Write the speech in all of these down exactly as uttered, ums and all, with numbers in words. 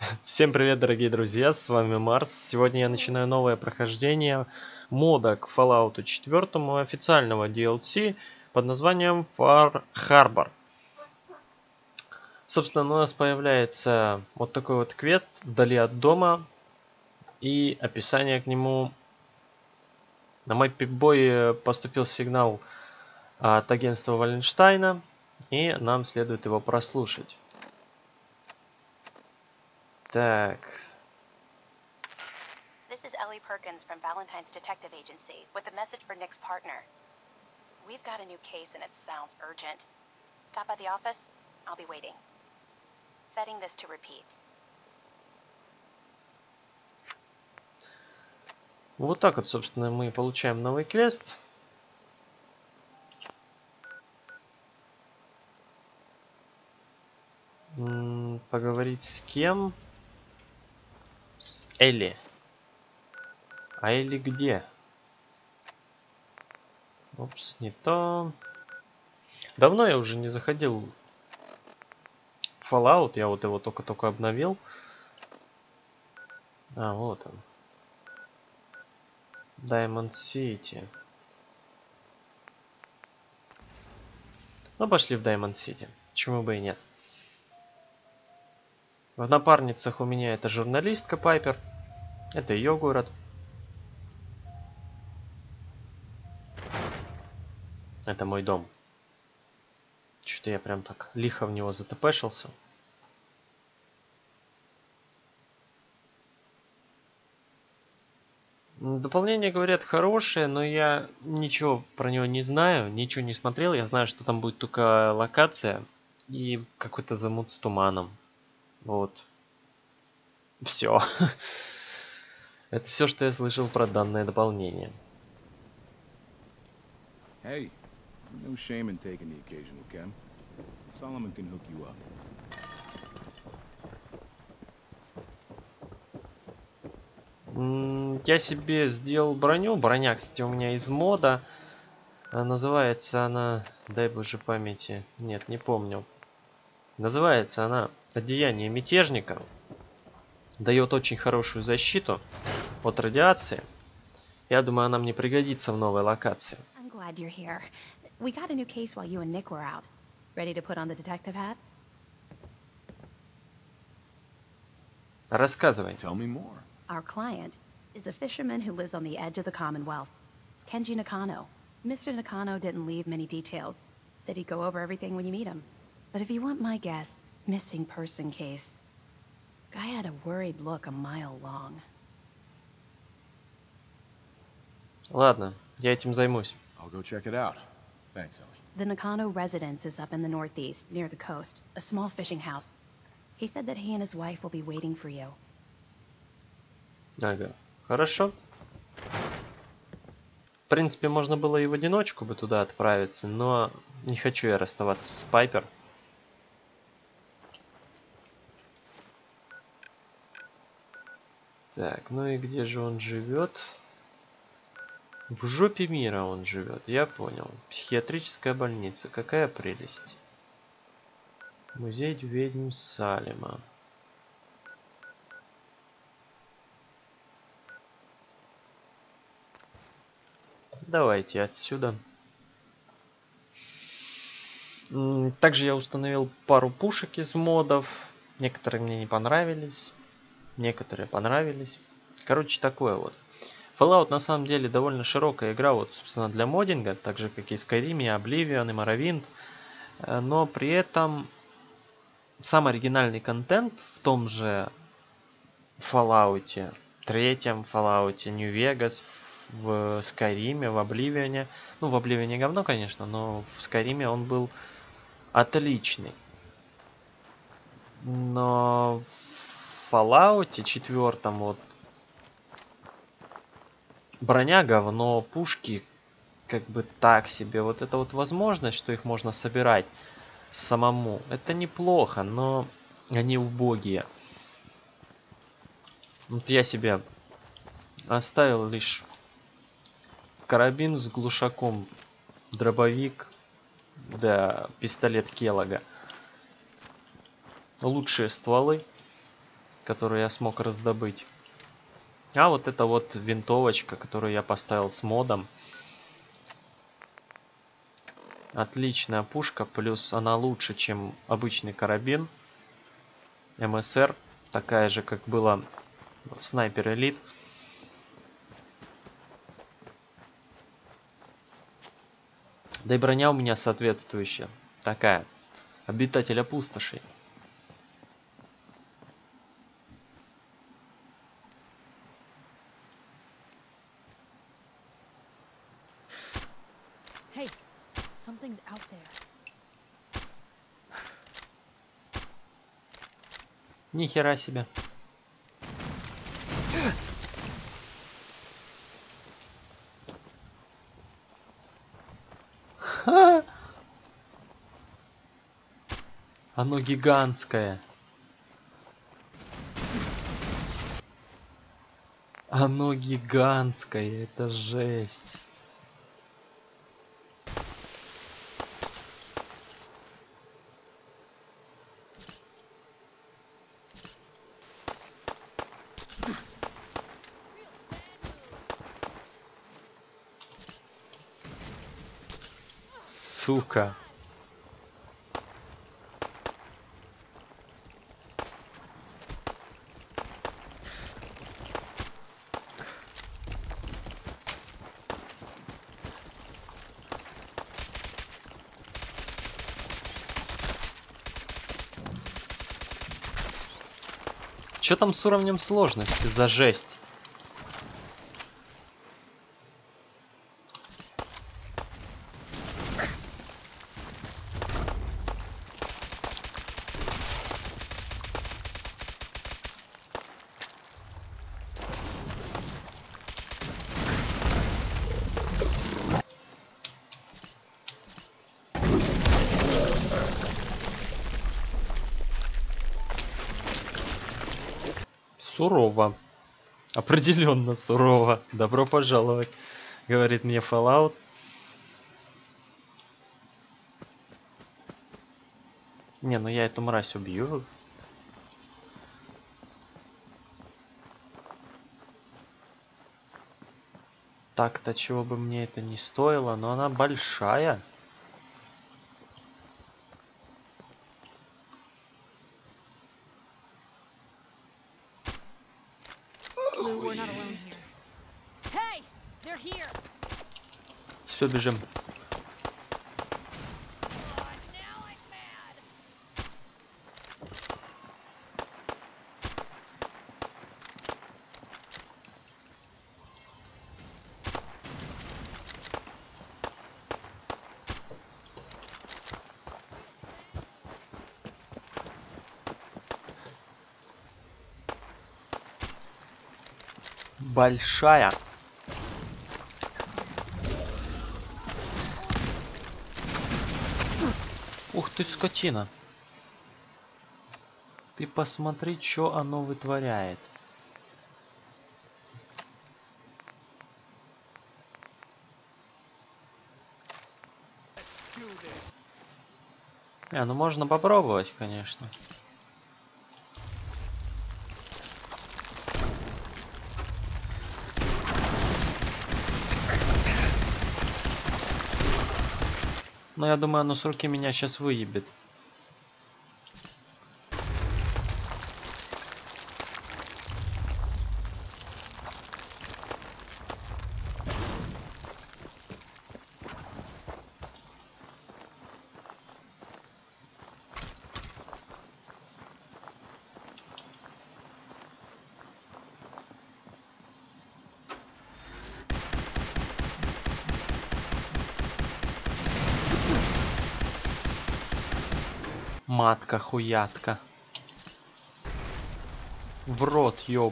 Всем привет, дорогие друзья, с вами Марс. Сегодня я начинаю новое прохождение мода к Fallout четыре, официального ди эл си под названием Far Harbor. Собственно, у нас появляется вот такой вот квест вдали от дома и описание к нему. На мой пик-бой поступил сигнал от агентства Валенштайна, и нам следует его прослушать. Так. This is Ellie Perkins from Valentine's Detective Agency with a message for Nick's partner. We've got a new case and it sounds urgent. Stop by the office. I'll be waiting. Setting this to repeat. Вот так вот, собственно, мы получаем новый квест. М, Поговорить с кем? С Элли. А Элли где? Опс, не то. Давно я уже не заходил в Fallout. Я вот его только-только обновил. А, вот он. Diamond City. Ну, пошли в Diamond City. Почему бы и нет. В напарницах у меня это журналистка Пайпер. Это ее город. Это мой дом. Что-то я прям так лихо в него затпешился. Дополнение, говорят, хорошее, но я ничего про него не знаю, ничего не смотрел. Я знаю, что там будет только локация и какой-то замут с туманом. Вот. Все. Это все, что я слышал про данное дополнение. Hey, no shame in taking the occasional chem. Solomon can hook you up. Я себе сделал броню. Броня, кстати, у меня из мода. Называется она... Дай боже памяти. Нет, не помню. Называется она «Одеяние мятежника». Дает очень хорошую защиту от радиации. Я думаю, она мне пригодится в новой локации. I'm glad you're here. We got a new case while you and Nick were out. Ready to put on the detective hat? Рассказывай. Tell me more. Our client is a fisherman who lives on the edge of the Commonwealth. Kenji Nakano. Mister Nakano didn't leave many details. Said he'd go over everything when you meet him. But if you want my guess, missing person case. Guy had a worried look a mile long. Ладно, я этим займусь. I'll go check it out. Thanks, Ellie. The Nakano residence is up in the northeast, near the coast. A small fishing house. He said that he and his wife will be waiting for you. Ага, хорошо. В принципе, можно было и в одиночку бы туда отправиться, но не хочу я расставаться с Пайпер. Так, ну и где же он живет? В жопе мира он живет, я понял. Психиатрическая больница, какая прелесть. Музей ведьм Салема. Давайте отсюда. Также я установил пару пушек из модов. Некоторые мне не понравились. Некоторые понравились. Короче, такое вот. Fallout на самом деле довольно широкая игра, вот, собственно, для моддинга, так же, как и Skyrim, и Oblivion, и Morrowind. Но при этом сам оригинальный контент в том же Fallout, третьем Fallout, New Vegas, в Skyrim, в Oblivion. Ну, в Oblivion говно, конечно, но в Skyrim он был отличный. Но в Fallout четвертом вот броня говно, пушки как бы так себе. Вот это вот возможность, что их можно собирать самому, это неплохо, но они убогие. Вот я себе оставил лишь карабин с глушаком, дробовик, да, пистолет Келлога. Лучшие стволы, которую я смог раздобыть. А вот это вот винтовочка, которую я поставил с модом. Отличная пушка, плюс она лучше, чем обычный карабин. эм эс эр, такая же, как была в Снайпер Элит. Да и броня у меня соответствующая. Такая. Обитателя пустошей. Hey, something's out there. Ни хера себе. Ха! Оно гигантское. Оно гигантское, это жесть. Сука. Что там с уровнем сложности за жесть? Сурово. Определенно сурово. Добро пожаловать, говорит мне Fallout. Не, ну я эту мразь убью. Так-то чего бы мне это не стоило, но она большая. Blue, we're not alone here. Hey, they're here. Все, бежим. Now I'm mad. Большая. Ух ты, скотина. Ты посмотри, что оно вытворяет. Не, ну можно попробовать, конечно. Но я думаю, оно с руки меня сейчас выебет. Матка-хуятка. В рот, ёб.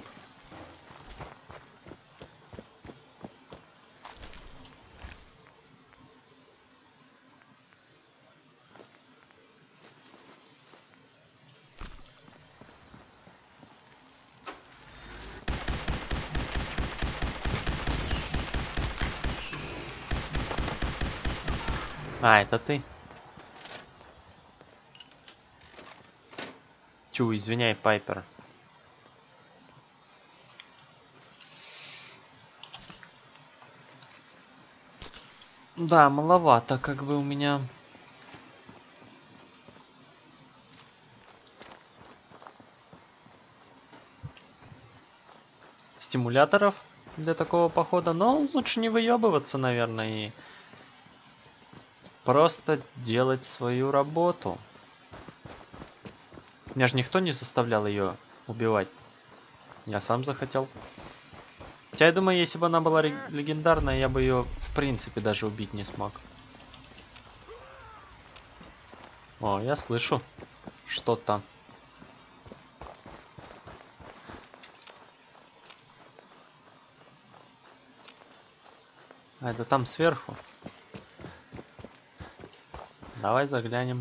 А, это ты? Чу, извиняй, Пайпер. Да, маловато, как бы у меня. Стимуляторов для такого похода, но лучше не выебываться, наверное, и просто делать свою работу. Меня же никто не заставлял ее убивать. Я сам захотел. Хотя я думаю, если бы она была легендарная, я бы ее в принципе даже убить не смог. О, я слышу что-то. А это там сверху. Давай заглянем.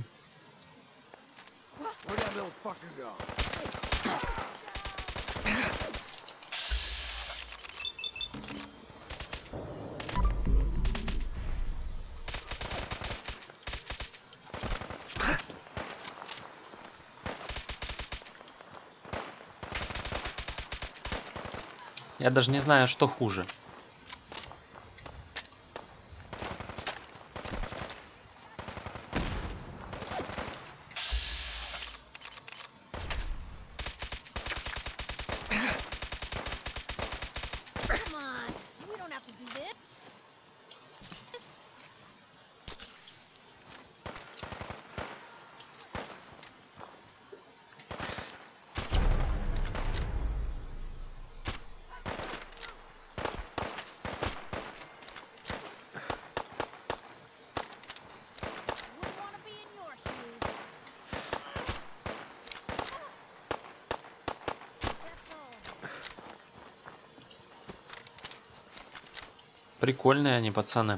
Я даже не знаю, что хуже. Прикольные они, пацаны.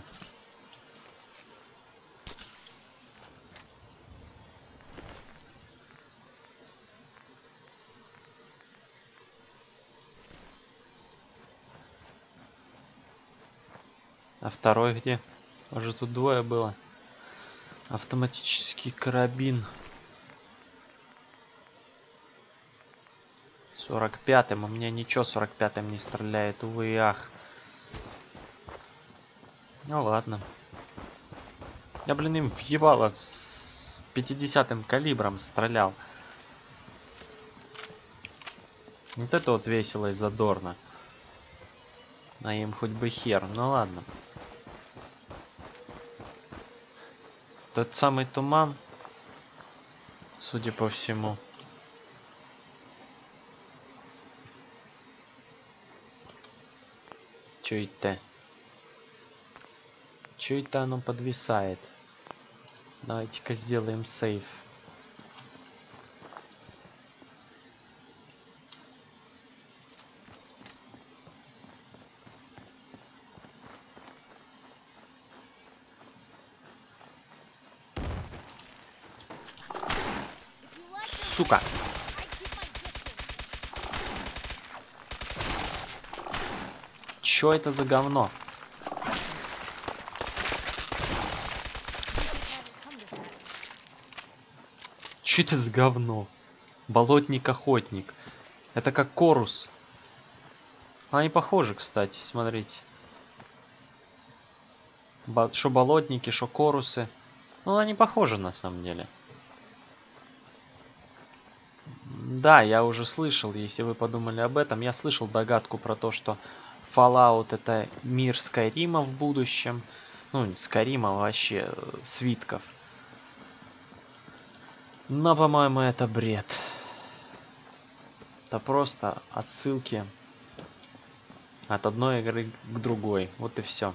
А второй где? Уже тут двое было. Автоматический карабин. сорок пятым. У меня ничего сорок пятым не стреляет, увы и ах. Ну ладно. Я, блин, им въебало с пятидесятым калибром стрелял. Вот это вот весело и задорно. А им хоть бы хер. Ну ладно. Тот самый туман, судя по всему. Чё это? Чё это оно подвисает? Давайте-ка сделаем сейф. Сука! Чё это за говно? Чё это за говно? Болотник-охотник. Это как Корус. Они похожи, кстати, смотрите. Бо шо болотники, шо Корусы. Ну, они похожи на самом деле. Да, я уже слышал, если вы подумали об этом, я слышал догадку про то, что Fallout это мир Скайрима в будущем. Ну, Скайрима вообще, свитков. Но, по-моему, это бред. Это просто отсылки от одной игры к другой. Вот и все.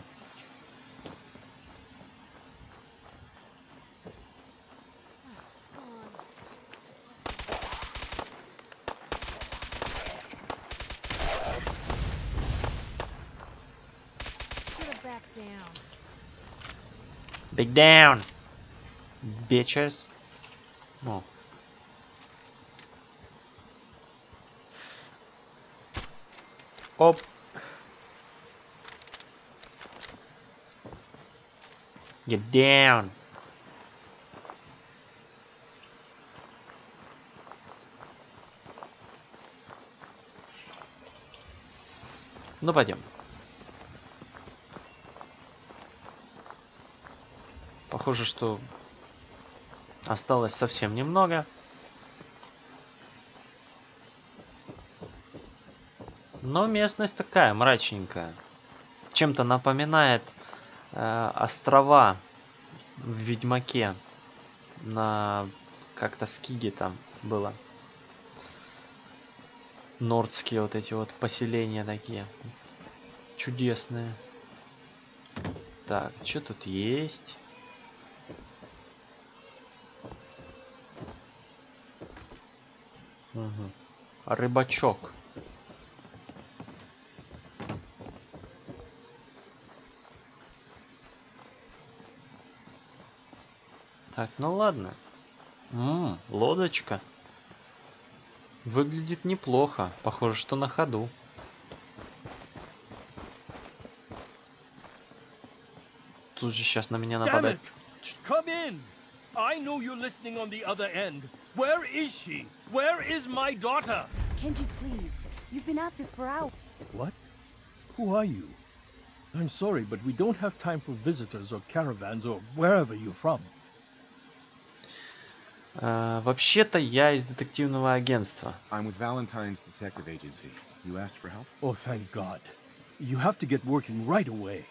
Back down, bitches. О. Оп. Get down. Ну, пойдем. Похоже, что осталось совсем немного. Но местность такая мрачненькая. Чем-то напоминает э, острова в Ведьмаке. На как-то Скиге там было. Нордские вот эти вот поселения такие. Чудесные. Так, что тут есть? Угу. Рыбачок. Так, ну ладно. Ммм, лодочка. Выглядит неплохо. Похоже, что на ходу. Тут же сейчас на меня Damn нападает. it! Come in! I know you're listening on the other end. Where is she? Where is my daughter? Kenji, please. You've been at this for hours. What? Who are you? I'm sorry, but we don't have time for visitors or caravans or wherever you're from. Uh, вообще-то я из детективного агентства. I'm with Valentine's Detective Agency. You asked for help? Oh, thank God. You have to get working right away.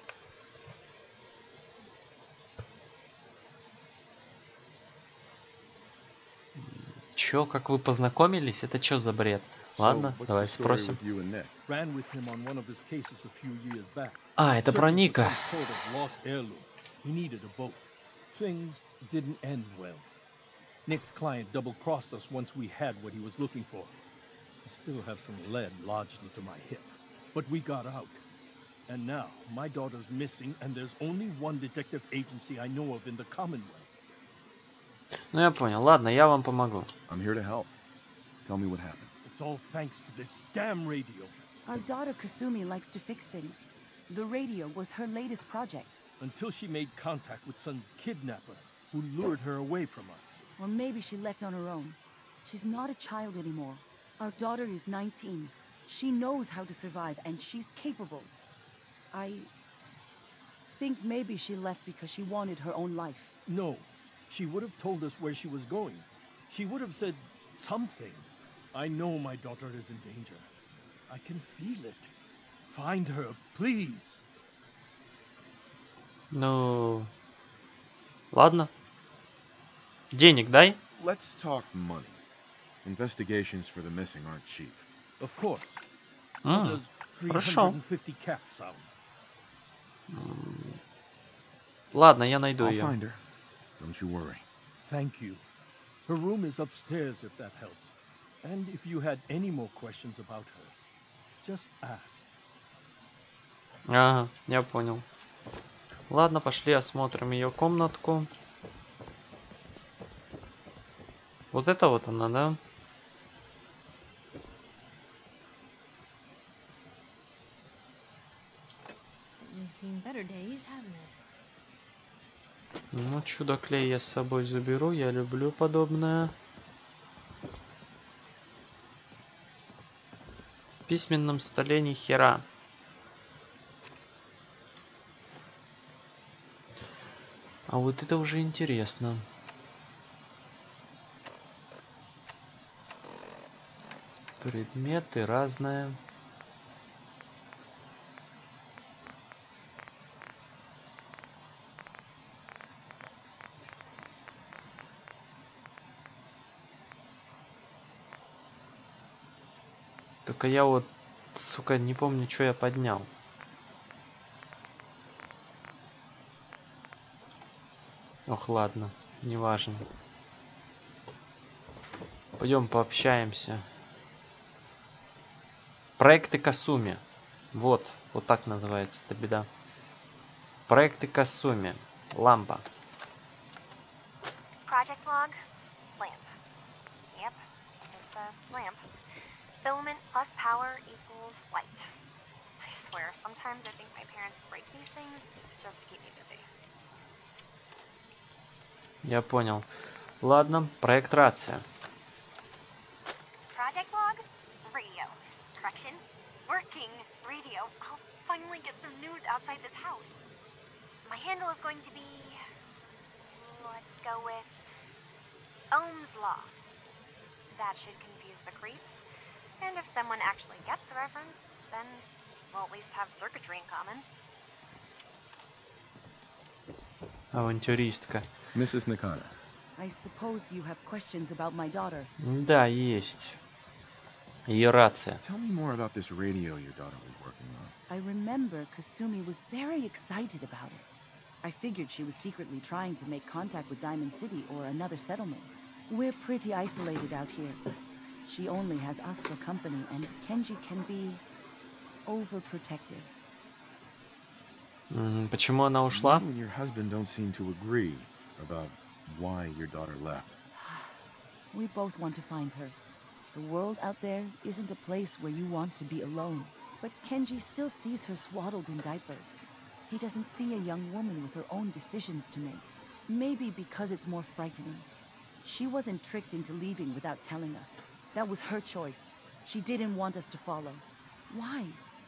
Чё, как вы познакомились? Это чё за бред? Ладно, So, what's давай the story спросим. with you and Nick? Ran with him on one of his cases a few years back. А, это про Searching for Ника. some sort of lost heirloom. He needed a boat. Things didn't end well. Nick's client double-crossed us once we had what he was looking for. I still have some lead lodged into my hip. But we got out. And now, my daughter's missing, and there's only one detective agency I know of in the Commonwealth. Ну я понял. Ладно, я вам помогу. I'm here to help. Tell me what happened. It's all thanks to this damn radio. Our daughter Kasumi likes to fix things. The radio was her latest project. Until she made contact with some kidnapper who lured her away from us. Or maybe she left on her own. She's not a child anymore. Our daughter is nineteen. She knows how to survive, and she's capable. I think maybe she left because she wanted her own life. No, she would have told us where she was going. She would have said something. I know my daughter is in danger. I can feel it. Find her, please. Ну... Ладно. Денег дай. Let's talk money. Investigations for the missing aren't cheap. Of course. М, How does хорошо. three hundred fifty cap sound? Ладно, я найду I'll ее. find her. Don't you worry. Thank you. Her room is upstairs if that helps. And if you had any more questions about her, just ask. Ага, я понял. Ладно, пошли осмотрим ее комнатку. Вот это вот она, да? Certainly seen better days, hasn't it? Ну, чудо-клей я с собой заберу, я люблю подобное. В письменном столе ни хера. А вот это уже интересно. Предметы разные. Только я вот, сука, не помню, что я поднял. Ох, ладно, неважно. Пойдем пообщаемся. Проекты Касуми. Вот, вот так называется эта беда. Проекты Касуми. Лампа. Project log, lamp. Yep, it's a lamp. Filament plus power equals light. I swear, sometimes I think my parents break these things just to keep me busy. Я понял. Ладно, проект рация. Project log, radio. Correction, working radio. I'll finally get some news outside this house. My handle is going to be let's go with Ohm's Law. That should confuse the creeps. And if someone actually gets the reference, then we'll at least have circuitry in common. Авантюристка. Missus Nakano. I suppose you have questions about my daughter. Да, есть. Ее рация. Tell me more about this radio your daughter was working on. I remember Kasumi was very excited about it. I figured she was secretly trying to make contact with Diamond City or another settlement. We're pretty isolated out here. She only has us for company, and Kenji can be overprotective. М, Почему она ушла? You and your husband don't seem to agree about why your daughter left. We both want to find her. The world out there isn't a place where you want to be alone. But Kenji still sees her swaddled in diapers. He doesn't see a young woman with her own decisions to make. Maybe because it's more frightening. She wasn't tricked into leaving without telling us. That was her choice. She didn't want us to follow. Why?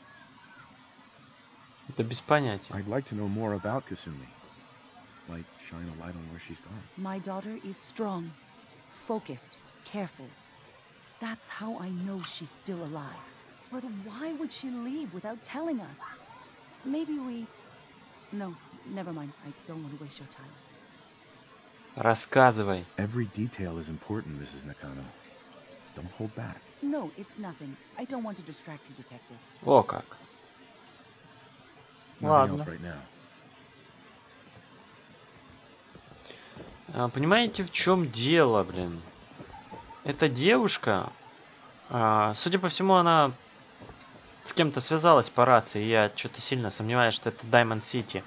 Это без понятия. I'd like to know more about Kasumi. Like, shine a light on where she's gone. My daughter is strong, focused, careful. That's how I know she's still alive. But why would she leave without telling us? Maybe we... No, never mind. I don't want to waste your time. Рассказывай. Every detail is important, Missus Nakano. Don't hold back. No, it's nothing. I don't want to distract you, Detective. О как. Nothing Ладно. else right now. А, Понимаете, в чем дело, блин? Эта девушка, а, судя по всему, она с кем-то связалась по рации. Я что-то сильно сомневаюсь, что это Diamond City.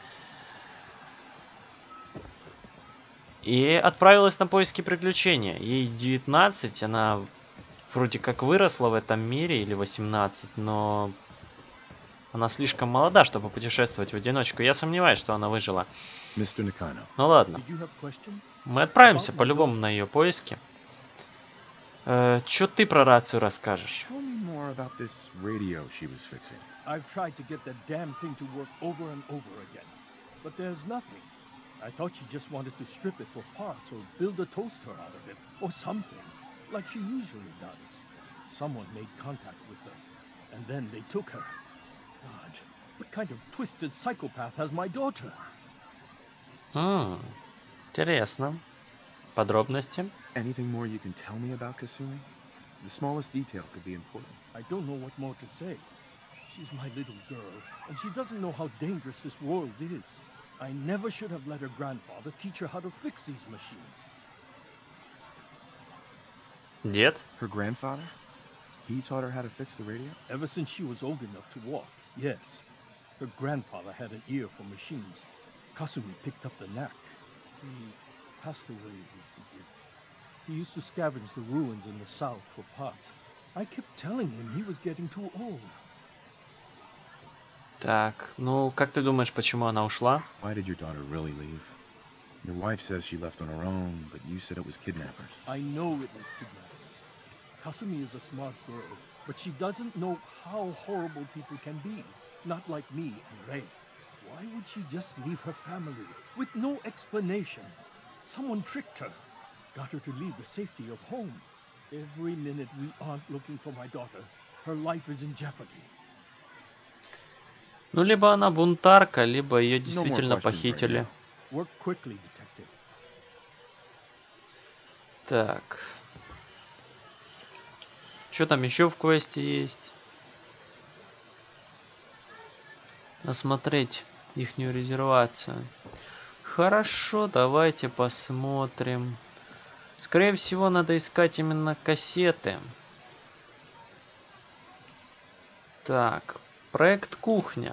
И отправилась на поиски приключения. Ей девятнадцать, она вроде как выросла в этом мире, или восемнадцать, но она слишком молода, чтобы путешествовать в одиночку. Я сомневаюсь, что она выжила. Mister Nakano. Ну ладно. Did you have questions? Мы отправимся по-любому на ее поиски. Э, Чё ты про рацию расскажешь? Tell me more about this radio she was fixing. I've tried to get that damn thing to work over and over again, but there's nothing. I thought she just wanted to strip it for parts or build a toaster out of it or something, like she usually does. Someone made contact with her, and then they took her. God, what kind of twisted psychopath has my daughter? М, Интересно. Подробности? Anything more you can tell me about Kasumi? The smallest detail could be important. I don't know what more to say. She's my little girl, and she doesn't know how dangerous this world is. I never should have let her grandfather teach her how to fix these machines. Дед? Her grandfather? He taught her how to fix the radio? Ever since she was old enough to walk, yes. Her grandfather had an ear for machines. Kasumi picked up the knack. He passed away recently. He used to scavenge the ruins in the south for parts. I kept telling him he was getting too old. Так, ну как ты думаешь, почему она ушла? Why did your daughter really leave? Your wife says she left on her own, but you said it was kidnappers. I know it was kidnappers. Kasumi is a smart girl, but she doesn't know how horrible people can be. Not like me and Rei. Why would she just leave her family with no explanation? Someone tricked her, got her to leave the safety of home. Every minute we aren't looking for my daughter, her life is in jeopardy. Ну, либо она бунтарка, либо ее No more действительно questions right похитили. now. Work quickly, detective. Так. Что там еще в квесте есть? Осмотреть ихнюю резервацию. Хорошо, давайте посмотрим. Скорее всего, надо искать именно кассеты. Так, проект кухня.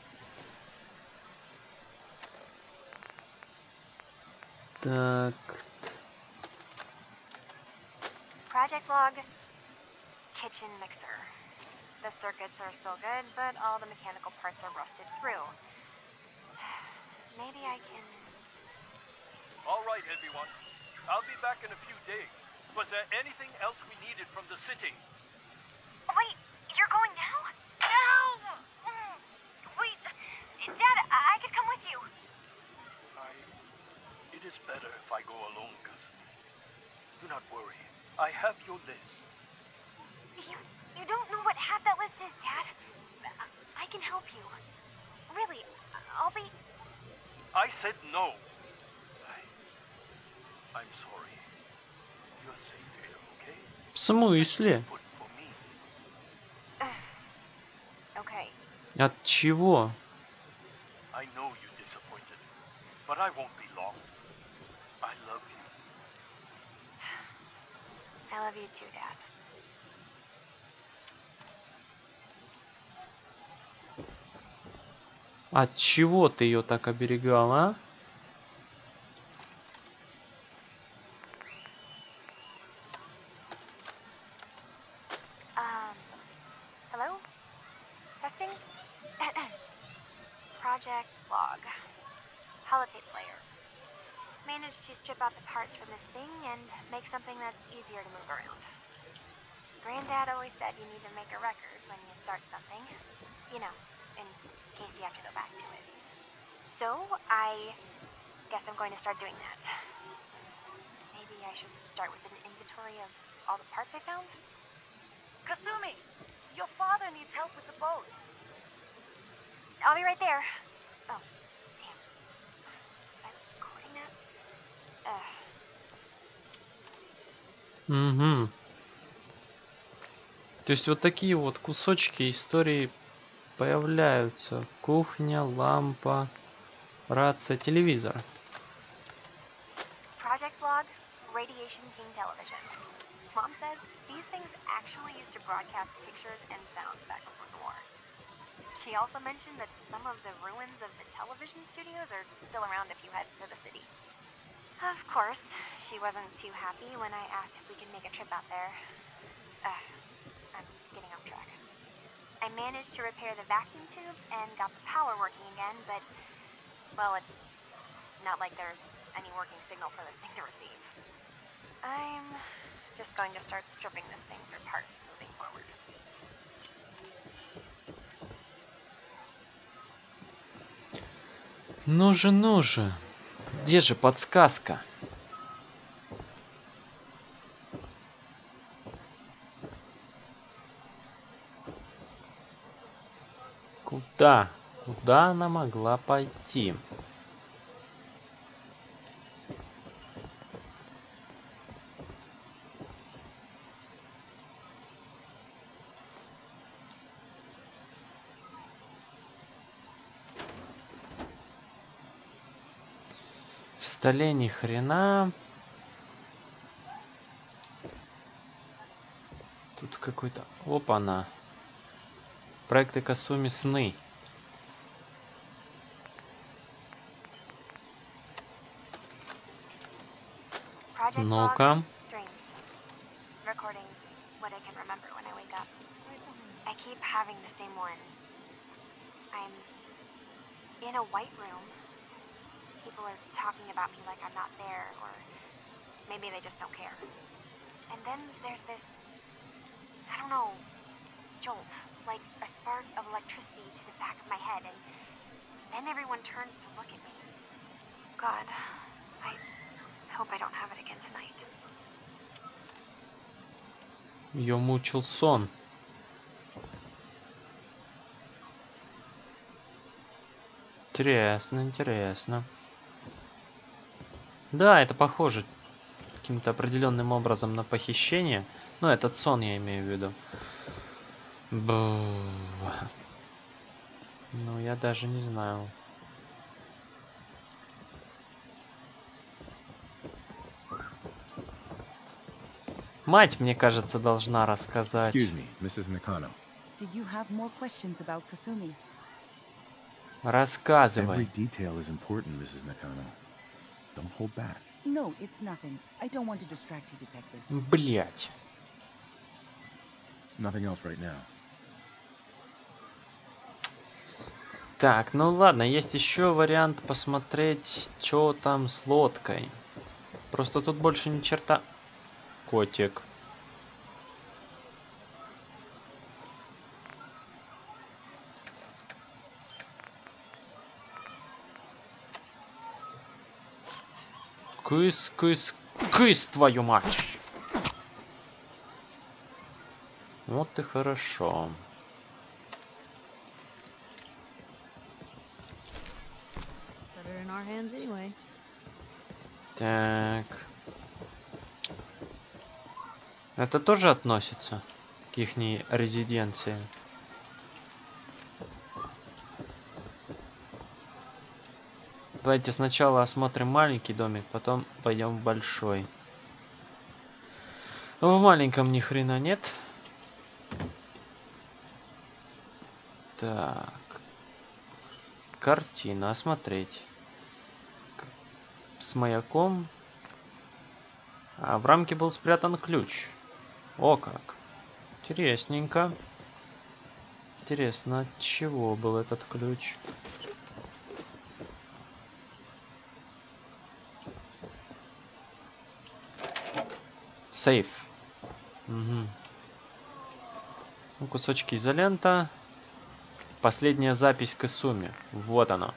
Так. Project log, kitchen mixer. The circuits are still good, but all the mechanical parts are rusted through. Maybe I can... All right, everyone. I'll be back in a few days. Was there anything else we needed from the city? Wait, you're going now? No! Mm. Wait, Dad, I, I could come with you. I... It is better if not worry. I have your list. You, you don't know what half that list is, Dad. I can help you. Really, I'll be... I said no. I, I'm sorry. You're safe here, okay? В смысле? Put for me. Okay. От чего? I know you're disappointed, but I won't be long. I love you. I love you too, Dad. От чего ты ее так оберегал, а? Um, hello? Testing? Project log. Holotape player. Managed to strip out the parts from this thing and make something that's easier to move around. Granddad always said you need to make a record when you start something. You know, in case you have to go back to it. So, I guess I'm going to start doing that. Maybe I should start with an inventory of all the parts I found? Kasumi! Your father needs help with the boat. I'll be right there. Oh, damn. Was I recording that? Ugh. Угу. То есть вот такие вот кусочки истории появляются. Кухня, лампа, рация, телевизор. Project log, Radiation King television. Mom says these things actually used to broadcast pictures and sounds back before the war. She also mentioned that some of the ruins of the television studios are still around if you head to the city. Of course, she wasn't too happy when I asked if we could make a trip out there. Uh, I'm getting off track. I managed to repair the vacuum tubes and got the power working again, but, well, it's not like there's any working signal for this thing to receive. I'm just going to start stripping this thing for parts moving forward. Ну же, ну же. Где же подсказка? Куда? Куда она могла пойти? В столе ни хрена. Тут какой-то... Опа-на. Проекты Касуми сны. Project Ну-ка. log, dreams. Recording what I can remember when I wake up. I keep having the same one. I'm in a white room. People are talking about me like I'm not there, or maybe they just don't care. And then there's this, I don't know, jolt, like a spark of electricity to the back of my head, and then everyone turns to look at me. God, I hope I don't have it again tonight. Ее мучил сон. Интересно, интересно. Да, это похоже каким-то определенным образом на похищение. Ну, этот сон я имею в виду. Бу. Ну, я даже не знаю. Мать, мне кажется, должна рассказать. Excuse me, missus Nakano. Did you have more questions about Kasumi? Рассказывай. Every detail is important, missus Nakano. Don't hold back. No, it's nothing. I don't want to distract you, Detective. Блять. Nothing else right now. Так, ну ладно, есть еще вариант посмотреть, что там с лодкой. Просто тут больше ни черта... Котик. Кыс, кыс, кыс, твою мать! Вот и хорошо. Better in our hands anyway. Так. Это тоже относится к ихней резиденции? Давайте сначала осмотрим маленький домик, потом пойдем в большой. В маленьком ни хрена нет. Так. Картина, осмотреть. С маяком. А в рамке был спрятан ключ. О как. Интересненько. Интересно, от чего был этот ключ? Сейф. Угу. Ну, кусочки изолента. Последняя запись к Исуме. Вот оно.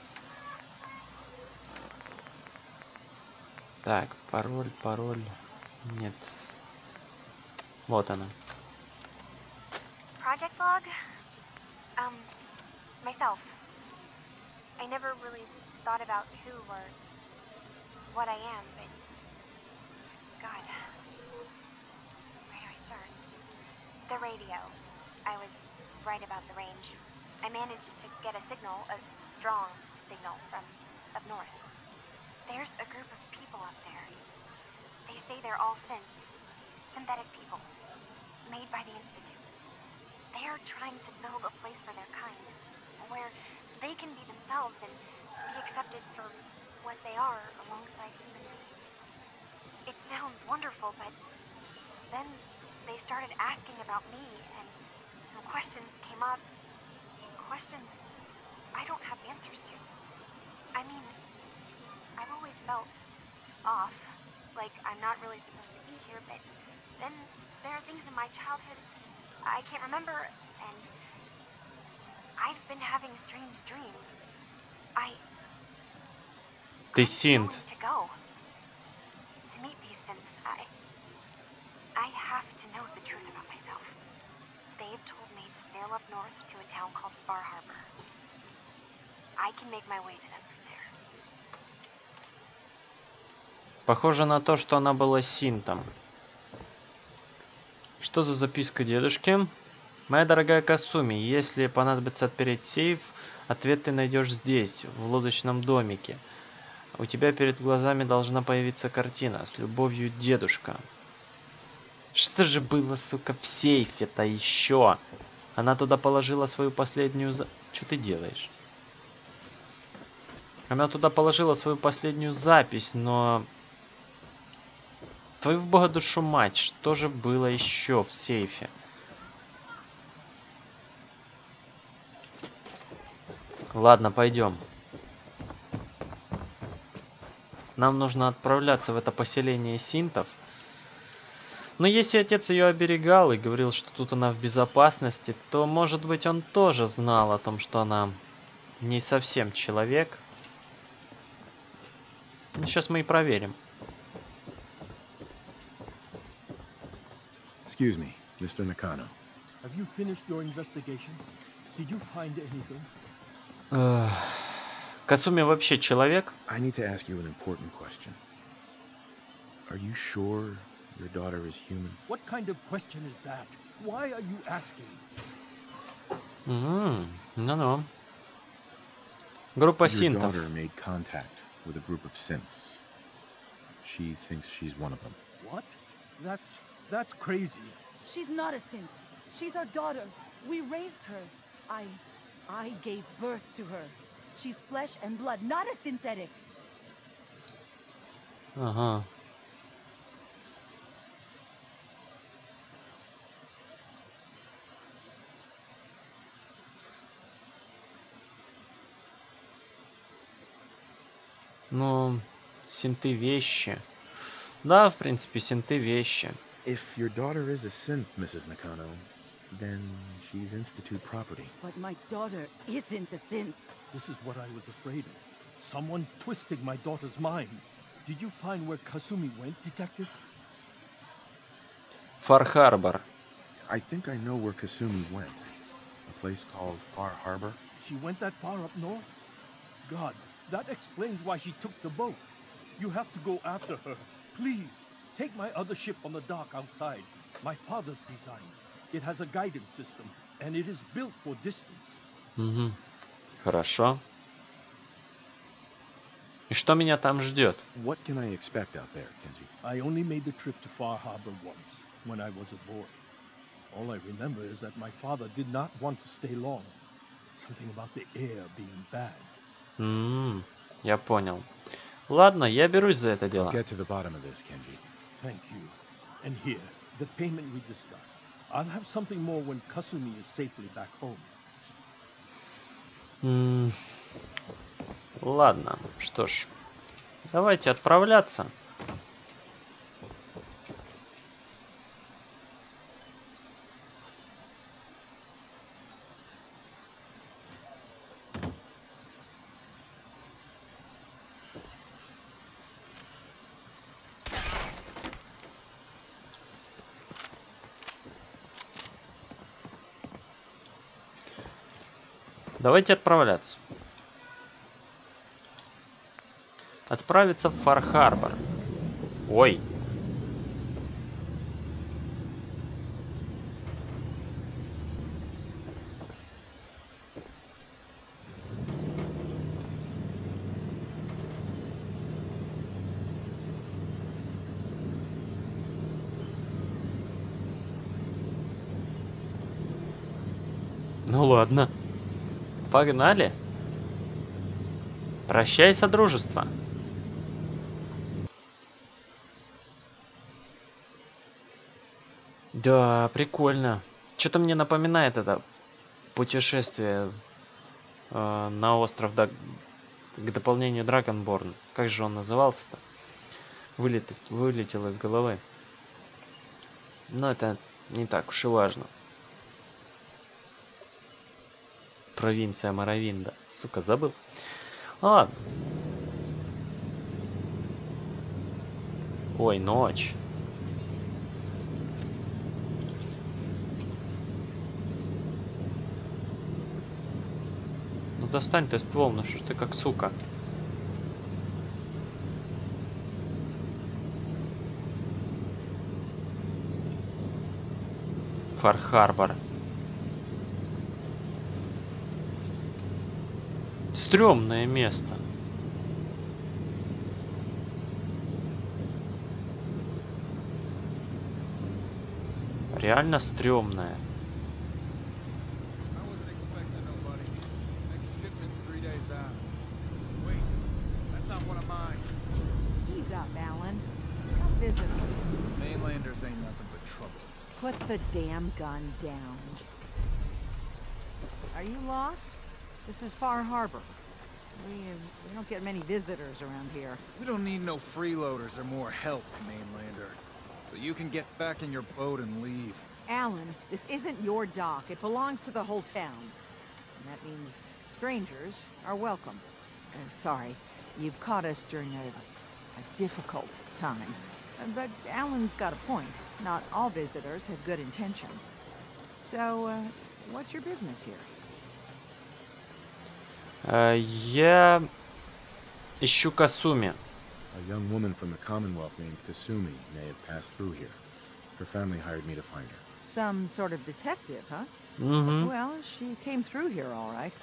Так, пароль, пароль. Нет. Вот она. Project log? Um, myself. I never really thought about who or what I am, but God. Where do I start? The radio. I was right about the range. I managed to get a signal, a strong signal from up north. There's a group of people up there. They say they're all synths. Synthetic people. Made by the Institute. They're trying to build a place for their kind. Where they can be themselves and be accepted for what they are alongside human beings. It sounds wonderful, but then they started asking about me and some questions came up. Questions I don't have answers to. I mean, I've always felt off, like I'm not really supposed to be here, but then there are things in my childhood I can't remember, and I've been having strange dreams. I... Ты синт. To go. To meet these synths, I... I have to know the truth about myself. They've told me to sail up north to a town called Far Harbor. I can make my way to them from there. Похоже на то, что она была синтом. Что за записка дедушки? Моя дорогая Касуми, если понадобится отпереть сейф, ответ ты найдешь здесь, в лодочном домике. У тебя перед глазами должна появиться картина. С любовью, дедушка. Что же было, сука, в сейфе-то еще? Она туда положила свою последнюю... За... Что ты делаешь? Она туда положила свою последнюю запись, но... Твою в бога душу мать, что же было еще в сейфе? Ладно, пойдем. Нам нужно отправляться в это поселение синтов. Но если отец ее оберегал и говорил, что тут она в безопасности, то, может быть, он тоже знал о том, что она не совсем человек. Сейчас мы и проверим. Excuse me, Mister Nakano. Have you finished your investigation? Did you find anything? Эх, Касуми вообще человек? I need to ask you an important question. Are you sure your daughter is human? What kind of question is that? Why are you asking? Mm, ну-ну. Группа синтов. Your daughter made contact with a group of synths. She thinks she's one of them. What? That's that's crazy. She's not a synth. She's our daughter. We raised her. I I gave birth to her. She's flesh and blood, not a synthetic. Ага. Ну, синты вещи. Да, в принципе, синты вещи. If your daughter is a synth, Missus Nakano, then she's Institute property. But my daughter isn't a synth. This is what I was afraid of. Someone twisting my daughter's mind. Did you find where Kasumi went, Detective? Фар Харбор. I think I know where Kasumi went. A place called Far Harbor. She went that far up north? God, that explains why she took the boat. You have to go after her. Please, take my other ship on the dock outside. My father's design. It has a guidance system, and it is built for distance. Угу. Хорошо. И что меня там ждет? What can I expect out there, Kenji? I only made the trip to Far Harbor once, when I was a boy. All I remember is that my father did not want to stay long. Something about the air being bad. М-м, я понял. Ладно, я берусь за это I'll дело. get to the bottom of this, Kenji. Thank you. And here, the payment we discussed. I'll have something more when Kasumi is safely back home. М, Ладно, что ж, давайте отправляться. Давайте отправляться. Отправиться в Фар-Харбор. Ой. Ну ладно. Погнали. Прощай, содружество. Да, прикольно. Что-то мне напоминает это путешествие э, на остров до... к дополнению Драгонборн. Как же он назывался-то? Вылет... Вылетел из головы. Но это не так уж и важно. Провинция Моровинда. Сука, забыл. Ну, ладно. Ой, ночь. Ну достань ты ствол, ну что ж ты как сука. Фар-Харбор. Стрёмное место. Реально стрёмное. Ease up, Alan. Got visitors. Mainlanders ain't nothing but trouble. Put the damn gun down. Are you lost? This is Far Harbor. We, uh, we don't get many visitors around here. We don't need no freeloaders or more help, Mainlander. So you can get back in your boat and leave. Alan, this isn't your dock. It belongs to the whole town. And that means strangers are welcome. Uh, sorry, you've caught us during a, a difficult time. Uh, but Alan's got a point. Not all visitors have good intentions. So, uh, what's your business here? Uh, я ищу Касуми. A young woman from the Commonwealth named Kasumi may have passed through here. Her family hired me to find her. Some sort of detective, huh? Mm-hmm. Well, she came through here all right.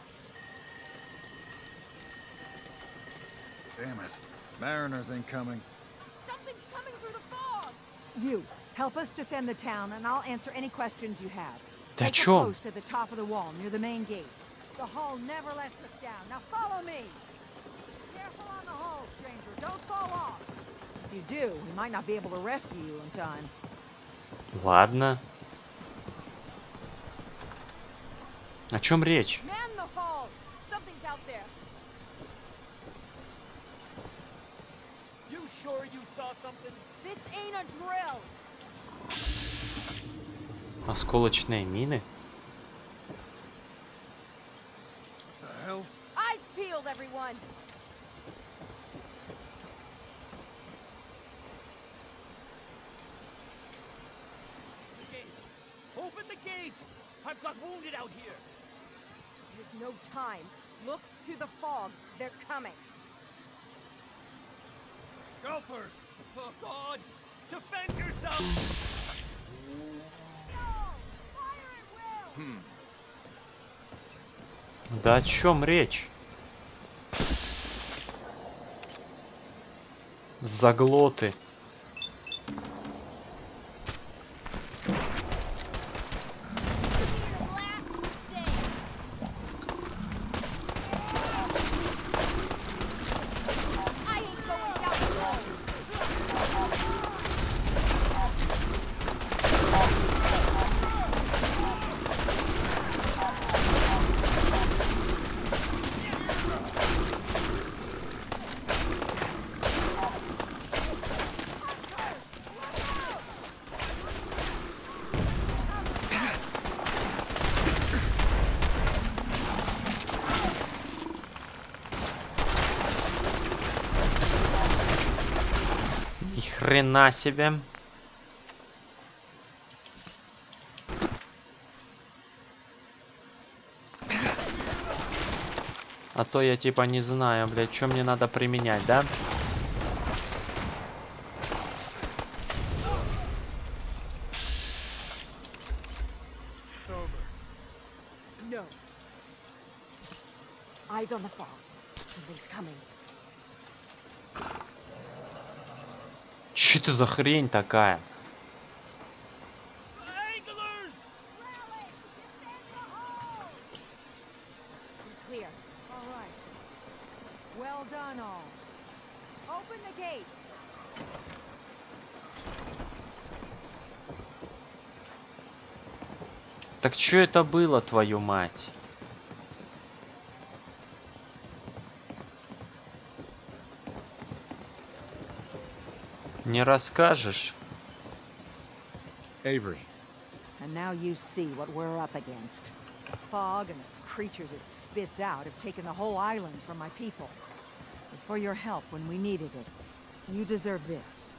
Damn it. Mariners ain't coming. Something's coming through the fog! You, help us defend the town, and I'll answer any questions you have. Да Take a чё? post at the top of the wall, near the main gate. The hull never lets us down. Now follow me! Careful on the hull, stranger. Don't fall off. If you do, we might not be able to rescue you in time. Ладно. О чем речь? Man the hull! Something's out there. You sure you saw something? This ain't a drill! Осколочные мины? The hell? Eyes peeled, everyone! The gate. Open I've got wounded out here. There's no time. Look to the fog. They're coming. Gulpers! Oh God! Defend yourself! Hmm. Да о чем речь? Заглоты. Ни хрена себе. А то я типа не знаю, блядь, что мне надо применять, да? No. Eyes on the fog. Something's coming. Че это за хрень такая? Clear. All right. Well done, all. Open the gate. Так что это было, твою мать? Не расскажешь? Avery. And now you see what we're up against. The fog and the creatures it spits out have taken the whole island from my people. But for your help when we needed it, you deserve this.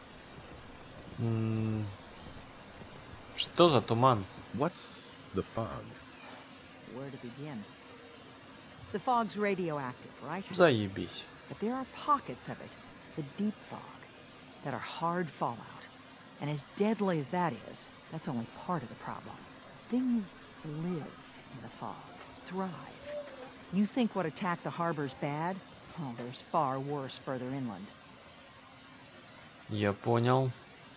М, Что за туман? What's the fog? Where to begin? The fog's radioactive, right? Заебись. But there are pockets of it, the deep fog, that are hard fallout. And as deadly as that is, that's only part of the problem. Things live in the fog, thrive. You think what attacked the harbor's bad? Oh, there's far worse further inland. Я понял.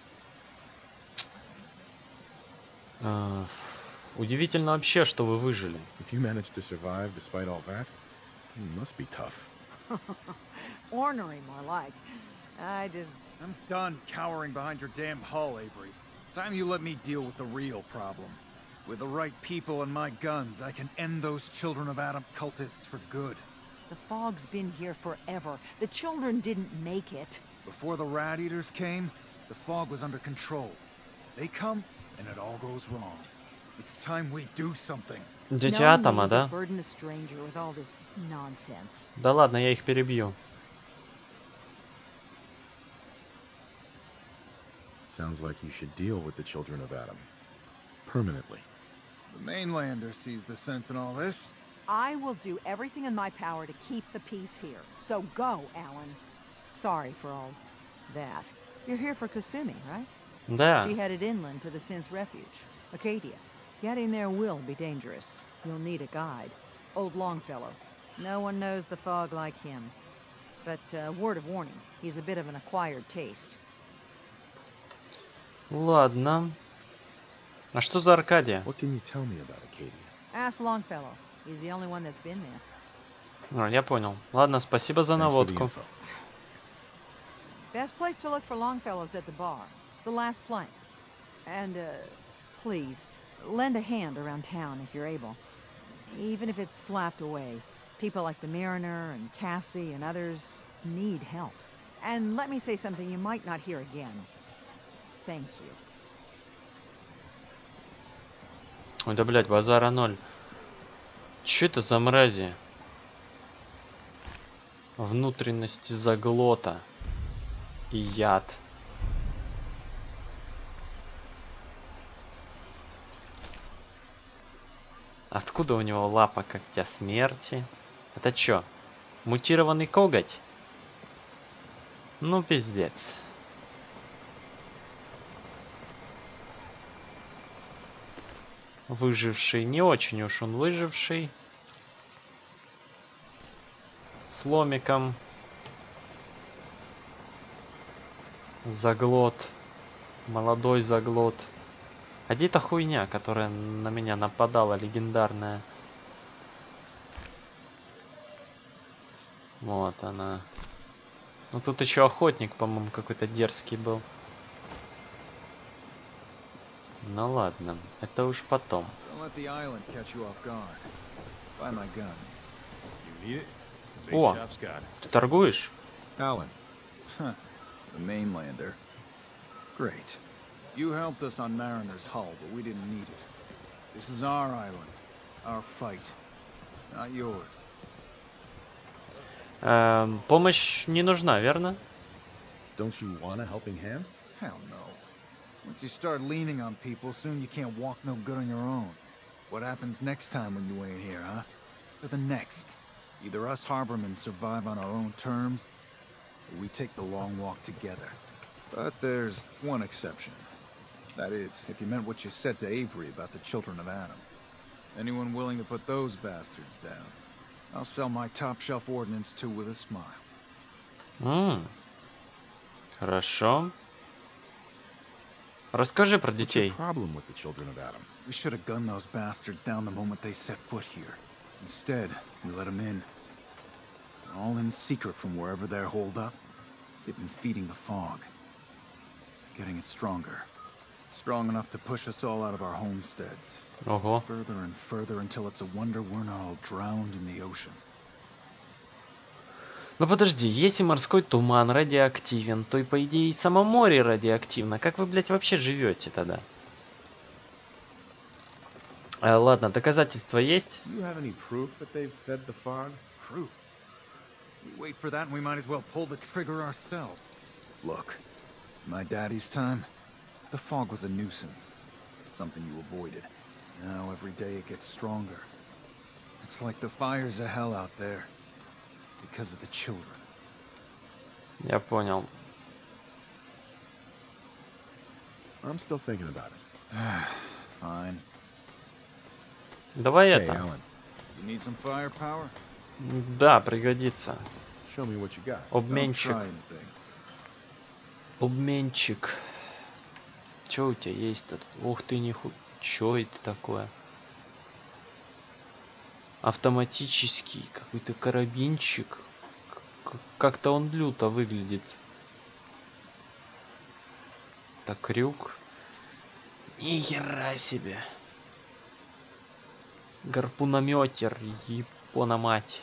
А, удивительно вообще, что вы выжили. If you managed to survive despite all that, you must be tough. Ornery, more like. I just... I'm done cowering behind your damn hull, Avery. Time you let me deal with the real problem. With the right people and my guns, I can end those Children of Adam cultists for good. The fog's been here forever. The children didn't make it. Before the Rat Eaters came, the fog was under control. They come, and it all goes wrong. It's time we do something. Дети No Атома, need да? to burden a stranger with all this nonsense. Да ладно, я их перебью. Sounds like you should deal with the Children of Adam. Permanently. The mainlander sees the sense in all this. I will do everything in my power to keep the peace here. So go, Alan. Sorry for all that. You're here for Kasumi, right? Да. She headed inland to the Synth Refuge, Acadia. Getting there will be dangerous. You'll need a guide. Old Longfellow. No one knows the fog like him. But uh, word of warning, he's a bit of an acquired taste. Ладно. А что за Аркадия? What can you tell me about Acadia? Ask Longfellow. He's the only one that's been there. А, я понял. Ладно, спасибо за Thanks for the наводку. info. Best place to look for Longfellow's at the bar. The last plank. And, uh, please, lend a hand around town if you're able. Even if it's slapped away. People like the Mariner and Cassie and others need help. And let me say something you might not hear again. Thank you. Ой, да, блядь, базара ноль. Чё это за мрази? Внутренности заглота. И яд. Откуда у него лапа когтя смерти? Это чё? Мутированный коготь? Ну, пиздец. Выживший. Не очень уж он выживший. С ломиком. Заглот. Молодой заглот. А где эта хуйня, которая на меня нападала, легендарная? Вот она. Ну тут еще охотник, по-моему, какой-то дерзкий был. Ну ладно, это уж потом. О, ты торгуешь? Alan. Huh. The mainlander. Great. You helped us on Mariner's hull, but we didn't need it. This is our island. Our fight. Not yours. Эм, помощь не нужна, верно? Don't you want a helping hand? Hell no. Once you start leaning on people, soon you can't walk no good on your own. What happens next time when you ain't here, huh? Or the next? Either us Harbormen survive on our own terms, or we take the long walk together. But there's one exception. That is, if you meant what you said to Avery about the children of Adam. Anyone willing to put those bastards down, I'll sell my top-shelf ordnance to with a smile. Mm. Хорошо. Расскажи про детей. What's your problem with the children of Adam? We should have gunned those bastards down the moment they set foot here. Instead, we let them in. All in secret from wherever they're holed up. They've been feeding the fog. Getting it stronger. Strong enough to push us all out of our homesteads. Ого. Further and further until it's a wonder we're not all drowned in the ocean. Ну подожди, если морской туман радиоактивен, то и по идее и само море радиоактивно. Как вы, блядь, вообще живете тогда? А, ладно, доказательства есть? Do you have any proof that they've fed the fog? Proof? We wait for that and we might as well pull the trigger ourselves. Look, in my daddy's time, the fog was a nuisance. Something you avoided. Now every day it gets stronger. It's like the fires of hell out there. Because of the children. Я понял. I'm still thinking about it. Fine. Давай Hey, это. Alan. You need some firepower? Да, пригодится. Show me what you got. Обменчик. Don't try anything. Обменчик. Чё у тебя есть тут? Ух ты, ниху... Чё это такое? Автоматический какой-то карабинчик. Как-то он люто выглядит. Так, крюк. Ни хера себе. Гарпуномётер, япона мать.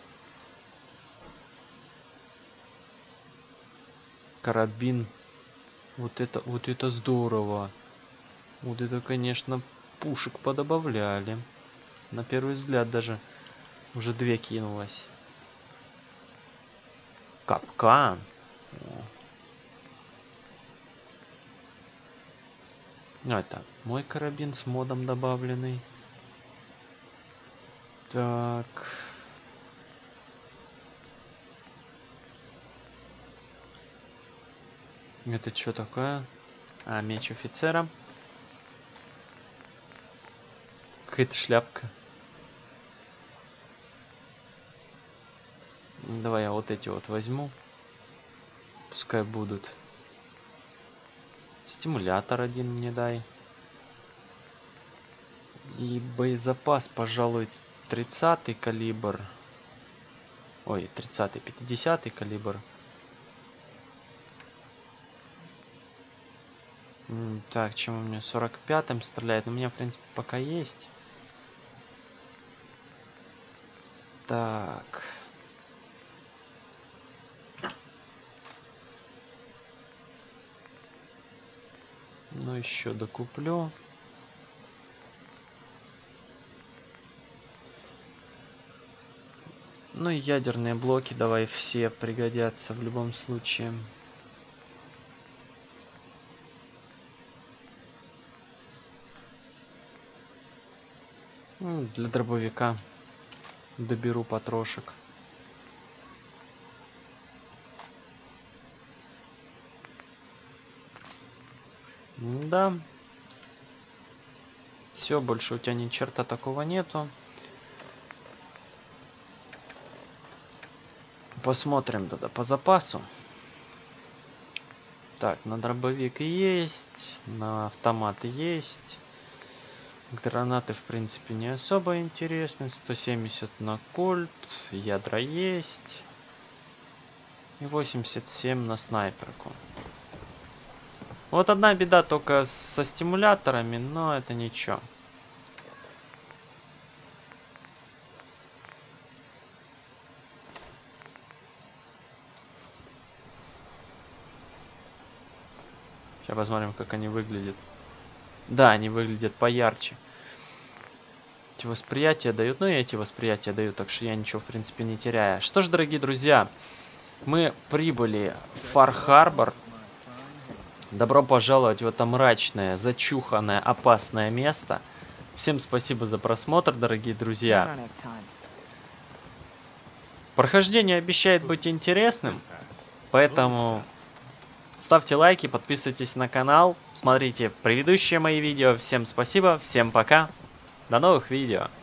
Карабин. Вот это, вот это здорово. Вот это, конечно, пушек подобавляли. На первый взгляд даже уже две кинулось. Капкан. О. Ну, это мой карабин с модом добавленный. Так. Это что такое? А, меч офицера. Какая-то шляпка. Давай я вот эти вот возьму. Пускай будут. Стимулятор один мне дай. И боезапас, пожалуй, тридцатый калибр. Ой, тридцатый, пятидесятый калибр. М, Так, чем у меня сорок пятым стреляет? У меня, в принципе, пока есть. Так. Ну, еще докуплю. Ну и ядерные блоки давай все пригодятся в любом случае. Ну, для дробовика доберу потрошек. Да. Все, больше у тебя ни черта такого нету. Посмотрим тогда по запасу. Так, на дробовик есть, на автомат есть. Гранаты, в принципе, не особо интересны. сто семьдесят на кольт, ядра есть. И восемьдесят семь на снайперку. Вот одна беда только со стимуляторами, но это ничего. Сейчас посмотрим, как они выглядят. Да, они выглядят поярче. Эти восприятия дают, ну и эти восприятия дают, так что я ничего, в принципе, не теряю. Что ж, дорогие друзья, мы прибыли в Фар-Харбор. Добро пожаловать в это мрачное, зачуханное, опасное место. Всем спасибо за просмотр, дорогие друзья. Прохождение обещает быть интересным, поэтому ставьте лайки, подписывайтесь на канал, смотрите предыдущие мои видео. Всем спасибо, всем пока, до новых видео.